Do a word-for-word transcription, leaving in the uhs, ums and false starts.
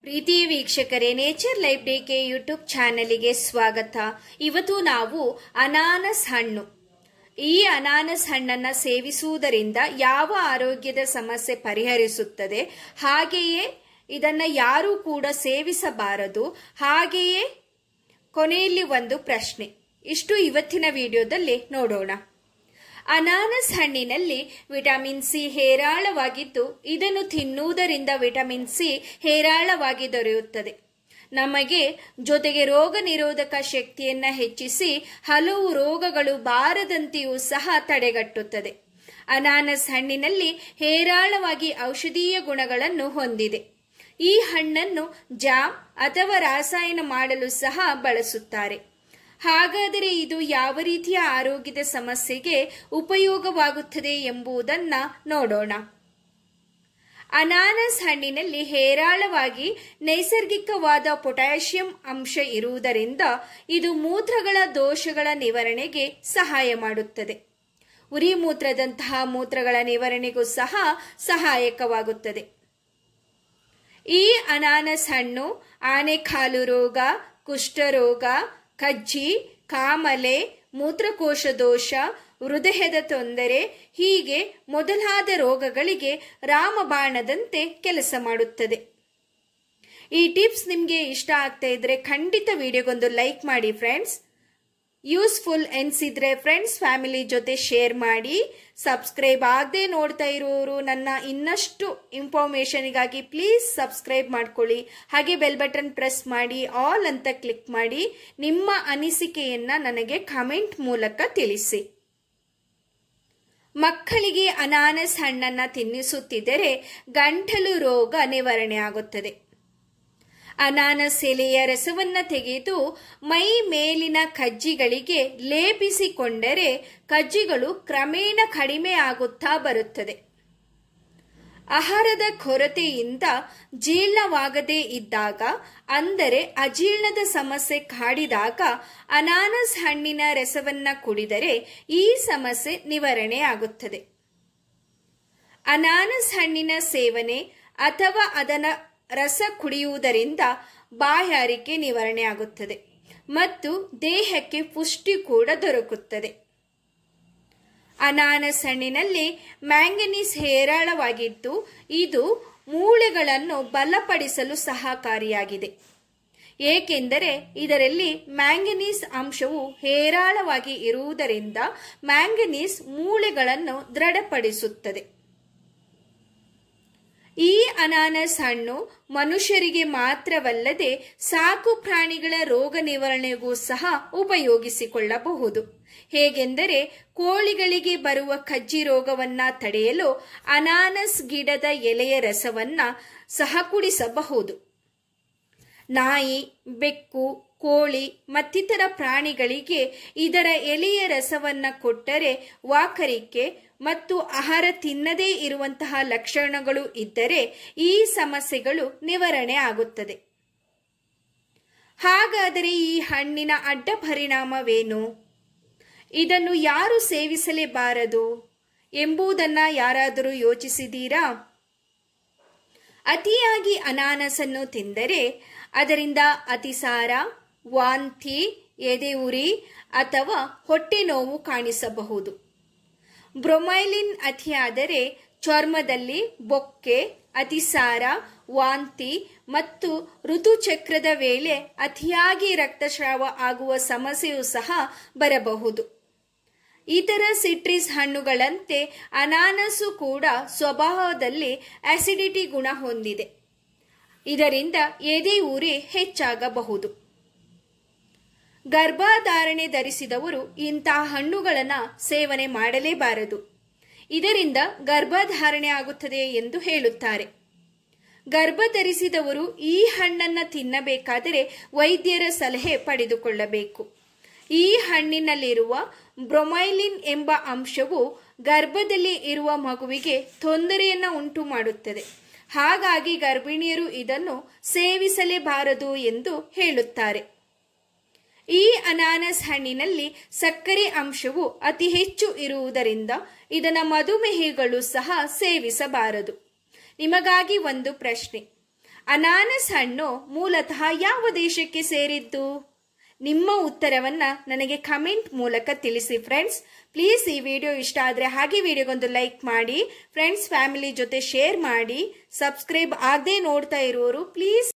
ಪ್ರೀತಿ ವೀಕ್ಷಕರೇ, nature life day ಕೆ YouTube ಚಾನೆಲ್ಗೆ ಸ್ವಾಗತ. ಇವತ್ತು ನಾವು ಅನಾನಸ್ ಹಣ್ಣು ಈ ಅನಾನಸ್ ಹಣ್ಣನ್ನು ಸೇವಿಸುವುದರಿಂದ ಯಾವ ಆರೋಗ್ಯದ ಸಮಸ್ಯೆ ಪರಿಹರಿಸುತ್ತದೆ, ಹಾಗೆಯೇ ಇದನ್ನು ಯಾರೂ ಕೂಡ ಸೇವಿಸಬಾರದು, ಹಾಗೆಯೇ ಕೊನೆಯಲ್ಲಿ ಒಂದು ಪ್ರಶ್ನೆ, ಇಷ್ಟು ಇವತ್ತಿನ ವಿಡಿಯೋದಲ್ಲಿ ನೋಡೋಣ. ಅನಾನಸ್ ಹಣ್ಣಿನಲ್ಲಿ ವಿಟಮಿನ್ ಸಿ ಹೇರಾಳವಾಗಿದ್ದು ಇದನ್ನು ತಿನ್ನುವುದರಿಂದ ವಿಟಮಿನ್ ಸಿ ಹೇರಾಳವಾಗಿ ದೊರೆಯುತ್ತದೆ. ನಮಗೆ ಜೊತೆಗೆ ರೋಗ ನಿರೋಧಕ ಶಕ್ತಿಯನ್ನು ಹೆಚ್ಚಿಸಿ ಹಲವು ರೋಗಗಳು ಬಾರದಂತೆಯೂ ಸಹ ತಡೆಗಟ್ಟುತ್ತದೆ. ಅನಾನಸ್ ಹಣ್ಣಿನಲ್ಲಿ ಹೇರಾಳವಾಗಿ ಔಷಧೀಯ ಗುಣಗಳನ್ನು ಹೊಂದಿದೆ. ಈ ಹಣ್ಣನ್ನು ಜಾಮ್ ಅಥವಾ ರಾಸಾಯನ ಮಾಡಲು ಸಹ ಬಳಸುತ್ತಾರೆ. ಹಾಗಾದರೆ ಇದು ಯಾವ ರೀತಿಯ ಆರೋಗ್ಯದ ಸಮಸ್ಯೆಗೆ ಉಪಯೋಗವಾಗುತ್ತದೆ ಎಂಬುದನ್ನು ನೋಡೋಣ. ಅನಾನಸ್ ಹಣ್ಣಿನಲ್ಲಿ ಹೇರಾಳವಾಗಿ ನೈಸರ್ಗಿಕವಾದ ಪೊಟ್ಯಾಷಿಯಂ ಅಂಶ ಇರುವುದರಿಂದ ಇದು ಮೂತ್ರಗಳ ದೋಷಗಳ ನಿವಾರಣೆಗೆ ಸಹಾಯ ಮಾಡುತ್ತದೆ. ಉರಿ ಮೂತ್ರದಂತಹ ಮೂತ್ರಗಳ ನಿವಾರಣೆಗೂ ಸಹ ಸಹಾಯಕವಾಗುತ್ತದೆ. ಈ ಅನಾನಸ್ ಹಣ್ಣು ಆನೆಕಾಲು ರೋಗ, ಕುಷ್ಠರೋಗ, ಕಜ್ಜಿ, ಕಾಮಲೆ, ಮೂತ್ರಕೋಶ ದೋಷ, ಹೃದಯದ ತೊಂದರೆ ಹೀಗೆ ಮೊದಲಾದ ರೋಗಗಳಿಗೆ ರಾಮಬಾಣದಂತೆ ಕೆಲಸ ಮಾಡುತ್ತದೆ. ಈ ಟಿಪ್ಸ್ ನಿಮಗೆ ಇಷ್ಟ ಆಗ್ತಾ ಇದ್ರೆ ಖಂಡಿತ ವಿಡಿಯೋಗೊಂದು ಲೈಕ್ ಮಾಡಿ ಫ್ರೆಂಡ್ಸ್. ಯೂಸ್ಫುಲ್ ಎನ್ಸಿದ್ರೆ ಫ್ರೆಂಡ್ಸ್ ಫ್ಯಾಮಿಲಿ ಜೊತೆ ಶೇರ್ ಮಾಡಿ. ಸಬ್ಸ್ಕ್ರೈಬ್ ಆಗದೆ ನೋಡ್ತಾ ಇರೋರು ನನ್ನ ಇನ್ನಷ್ಟು ಇನ್ಫಾರ್ಮೇಷನ್ಗಾಗಿ ಪ್ಲೀಸ್ ಸಬ್ಸ್ಕ್ರೈಬ್ ಮಾಡ್ಕೊಳ್ಳಿ. ಹಾಗೆ ಬೆಲ್ ಬಟನ್ ಪ್ರೆಸ್ ಮಾಡಿ, ಆಲ್ ಅಂತ ಕ್ಲಿಕ್ ಮಾಡಿ. ನಿಮ್ಮ ಅನಿಸಿಕೆಯನ್ನ ನನಗೆ ಕಮೆಂಟ್ ಮೂಲಕ ತಿಳಿಸಿ. ಮಕ್ಕಳಿಗೆ ಅನಾನಸ್ ಹಣ್ಣನ್ನ ತಿನ್ನಿಸುತ್ತಿದ್ದರೆ ಗಂಟಲು ರೋಗ ನಿವಾರಣೆ ಆಗುತ್ತದೆ. ಅನಾನಸ್ ಎಲೆಯ ರಸವನ್ನ ತೆಗೆದು ಮೈ ಮೇಲಿನ ಕಜ್ಜಿಗಳಿಗೆ ಲೇಪಿಸಿಕೊಂಡರೆ ಕಜ್ಜಿಗಳು ಕ್ರಮೇಣ ಕಡಿಮೆ ಆಗುತ್ತಾ ಬರುತ್ತದೆ. ಆಹಾರದ ಕೊರತೆಯಿಂದ ಜೀರ್ಣವಾಗದೇ ಇದ್ದಾಗ, ಅಂದರೆ ಅಜೀರ್ಣದ ಸಮಸ್ಯೆ ಕಾಡಿದಾಗ ಅನಾನಸ್ ಹಣ್ಣಿನ ರಸವನ್ನ ಕುಡಿದರೆ ಈ ಸಮಸ್ಯೆ ನಿವಾರಣೆ ಆಗುತ್ತದೆ. ಅನಾನಸ್ ಹಣ್ಣಿನ ಸೇವನೆ ಅಥವಾ ಅದನ್ನ ರಸ ಕುಡಿಯುವುದರಿಂದ ಬಾಯಾರಿಕೆ ನಿವಾರಣೆ ಆಗುತ್ತದೆ ಮತ್ತು ದೇಹಕ್ಕೆ ಪುಷ್ಟಿ ಕೂಡ ದೊರಕುತ್ತದೆ. ಅನಾನಸ್ ಹಣ್ಣಿನಲ್ಲಿ ಮ್ಯಾಂಗನೀಸ್ ಹೇರಾಳವಾಗಿದ್ದು ಇದು ಮೂಳೆಗಳನ್ನು ಬಲಪಡಿಸಲು ಸಹಕಾರಿಯಾಗಿದೆ. ಏಕೆಂದರೆ ಇದರಲ್ಲಿ ಮ್ಯಾಂಗನೀಸ್ ಅಂಶವು ಹೇರಾಳವಾಗಿ ಇರುವುದರಿಂದ ಮ್ಯಾಂಗನೀಸ್ ಮೂಳೆಗಳನ್ನು ದೃಢಪಡಿಸುತ್ತದೆ. ಈ ಅನಾನಸ್ ಹಣ್ಣು ಮನುಷ್ಯರಿಗೆ ಮಾತ್ರವಲ್ಲದೆ ಸಾಕು ಪ್ರಾಣಿಗಳ ರೋಗ ನಿವಾರಣೆಗೂ ಸಹ ಉಪಯೋಗಿಸಿಕೊಳ್ಳಬಹುದು. ಹೇಗೆಂದರೆ ಕೋಳಿಗಳಿಗೆ ಬರುವ ಕಜ್ಜಿ ರೋಗವನ್ನ ತಡೆಯಲು ಅನಾನಸ್ ಗಿಡದ ಎಲೆಯ ರಸವನ್ನ ಸಹ ಕುಡಿಸಬಹುದು. ನಾಯಿ, ಬೆಕ್ಕು, ಕೋಳಿ ಮತ್ತಿತರ ಪ್ರಾಣಿಗಳಿಗೆ ಇದರ ಎಲೆಯ ರಸವನ್ನ ಕೊಟ್ಟರೆ ವಾಕರಿಕೆ ಮತ್ತು ಆಹಾರ ತಿನ್ನದೇ ಇರುವಂತಹ ಲಕ್ಷಣಗಳು ಇದ್ದರೆ ಈ ಸಮಸ್ಯೆಗಳು ನಿವಾರಣೆ ಆಗುತ್ತದೆ. ಹಾಗಾದರೆ ಈ ಹಣ್ಣಿನ ಅಡ್ಡ ಪರಿಣಾಮವೇನು? ಇದನ್ನು ಯಾರು ಸೇವಿಸಲೇಬಾರದು ಎಂಬುದನ್ನ ಯಾರಾದರೂ ಯೋಚಿಸಿದ್ದೀರಾ? ಅತಿಯಾಗಿ ಅನಾನಸನ್ನು ತಿಂದರೆ ಅದರಿಂದ ಅತಿಸಾರ, ವಾಂತಿ, ಎದೆ ಉರಿ ಅಥವಾ ಹೊಟ್ಟೆ ನೋವು ಕಾಣಿಸಬಹುದು. ಬ್ರೊಮೈಲಿನ್ ಅತಿಯಾದರೆ ಚರ್ಮದಲ್ಲಿ ಬೊಕ್ಕೆ, ಅತಿಸಾರ, ವಾಂತಿ ಮತ್ತು ಋತುಚಕ್ರದ ವೇಳೆ ಅತಿಯಾಗಿ ರಕ್ತಸ್ರಾವ ಆಗುವ ಸಮಸ್ಯೆಯೂ ಸಹ ಬರಬಹುದು. ಇತರ ಸಿಟ್ರಸ್ ಹಣ್ಣುಗಳಂತೆ ಅನಾನಸು ಕೂಡ ಸ್ವಭಾವದಲ್ಲಿ ಆಸಿಡಿಟಿ ಗುಣ ಹೊಂದಿದೆ. ಇದರಿಂದ ಎದೆ ಉರಿ ಹೆಚ್ಚಾಗಬಹುದು. ಗರ್ಭಧಾರಣೆ ಧರಿಸಿದವರು ಇಂತಹ ಹಣ್ಣುಗಳನ್ನು ಸೇವನೆ ಮಾಡಲೇಬಾರದು. ಇದರಿಂದ ಗರ್ಭಧಾರಣೆ ಆಗುತ್ತದೆ ಎಂದು ಹೇಳುತ್ತಾರೆ. ಗರ್ಭ ಧರಿಸಿದವರು ಈ ಹಣ್ಣನ್ನು ತಿನ್ನಬೇಕಾದರೆ ವೈದ್ಯರ ಸಲಹೆ ಪಡೆದುಕೊಳ್ಳಬೇಕು. ಈ ಹಣ್ಣಿನಲ್ಲಿರುವ ಬ್ರೊಮೈಲಿನ್ ಎಂಬ ಅಂಶವು ಗರ್ಭದಲ್ಲಿ ಇರುವ ಮಗುವಿಗೆ ತೊಂದರೆಯನ್ನು ಉಂಟು ಮಾಡುತ್ತದೆ. ಹಾಗಾಗಿ ಗರ್ಭಿಣಿಯರು ಇದನ್ನು ಸೇವಿಸಲೇಬಾರದು ಎಂದು ಹೇಳುತ್ತಾರೆ. ಈ ಅನಾನಸ್ ಹಣ್ಣಿನಲ್ಲಿ ಸಕ್ಕರೆ ಅಂಶವು ಅತಿ ಹೆಚ್ಚು ಇರುವುದರಿಂದ ಇದನ್ನು ಮಧುಮೇಹಿಗಳು ಸಹ ಸೇವಿಸಬಾರದು. ನಿಮಗಾಗಿ ಒಂದು ಪ್ರಶ್ನೆ, ಅನಾನಸ್ ಹಣ್ಣು ಮೂಲತಃ ಯಾವ ದೇಶಕ್ಕೆ ಸೇರಿದ್ದು? ನಿಮ್ಮ ಉತ್ತರವನ್ನು ನನಗೆ ಕಮೆಂಟ್ ಮೂಲಕ ತಿಳಿಸಿ ಫ್ರೆಂಡ್ಸ್. ಪ್ಲೀಸ್ ಈ ವಿಡಿಯೋ ಇಷ್ಟ ಆದರೆ ಹಾಗೆ ವಿಡಿಯೋಗೊಂದು ಲೈಕ್ ಮಾಡಿ, ಫ್ರೆಂಡ್ಸ್ ಫ್ಯಾಮಿಲಿ ಜೊತೆ ಶೇರ್ ಮಾಡಿ. ಸಬ್ಸ್ಕ್ರೈಬ್ ಆಗದೆ ನೋಡ್ತಾ ಇರೋರು ಪ್ಲೀಸ್